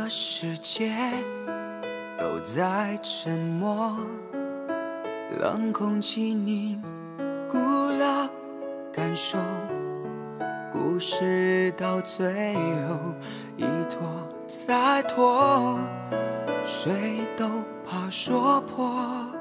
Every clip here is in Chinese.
世界都在沉默，冷空气凝固了感受，故事到最后一拖再拖，谁都怕说破。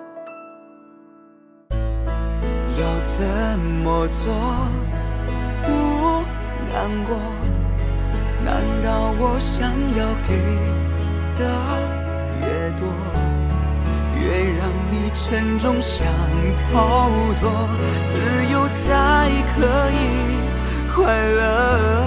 要怎么做不难过？难道我想要给的越多，越让你沉重想逃脱？自由才可以快乐。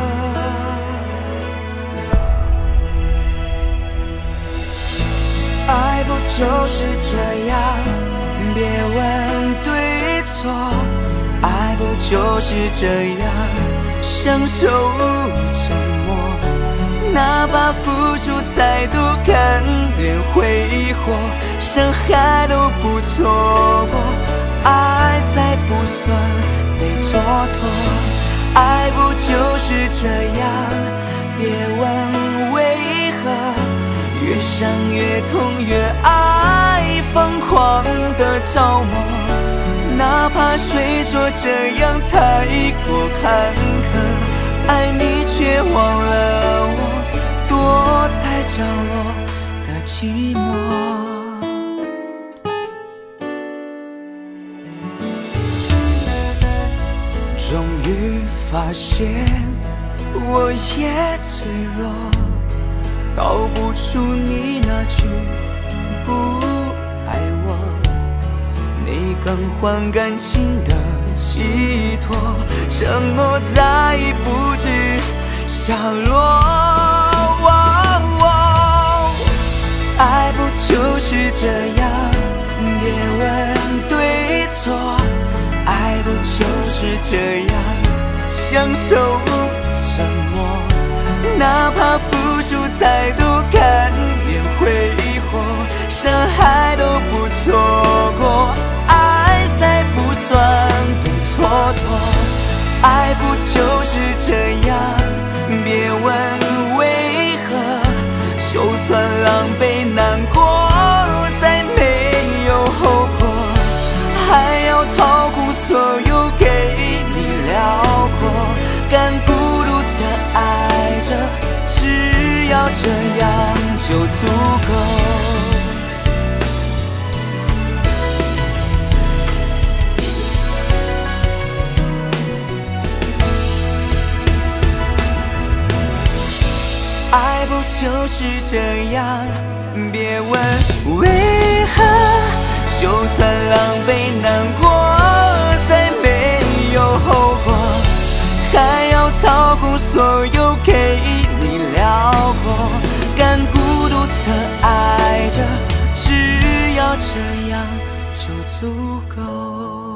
爱不就是这样？别问对错，爱不就是这样？享受沉默，哪怕付出再多，甘愿挥霍，伤害都不错过，爱才不算被蹉跎。爱不就是这样？别问为何，越伤越痛，越爱疯狂的着魔，哪怕谁说这样太过坎坷，爱你却忘了我，躲在角落的寂寞。终于发现我也脆弱，道不出你那句不爱我，你更换感情的寄托，承诺再不知下落。爱不就是这样？别问对错，爱不就是这样？享受沉默，哪怕付出再多，甘愿挥霍，伤害都不错过，爱才不算被蹉跎。爱不就是这样？别问为何，就算狼狈难过，再没有后果，还要掏空所有给你辽阔，敢孤独的爱着，只要这样就足够。爱不就是这样？别问为何，就算狼狈难过，再没有后果，还要操控所有给你辽阔，敢孤独的爱着，只要这样就足够。